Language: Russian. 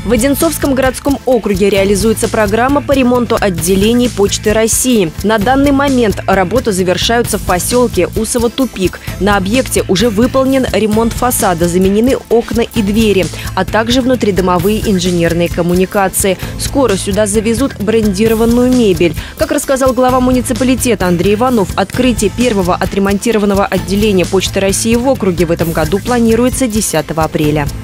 В Одинцовском городском округе реализуется программа по ремонту отделений Почты России. На данный момент работы завершаются в поселке Усово-Тупик. На объекте уже выполнен ремонт фасада, заменены окна и двери, а также внутридомовые инженерные коммуникации. Скоро сюда завезут брендированную мебель. Как рассказал глава муниципалитета Андрей Иванов, открытие первого отремонтированного отделения Почты России в округе в этом году планируется 10 апреля.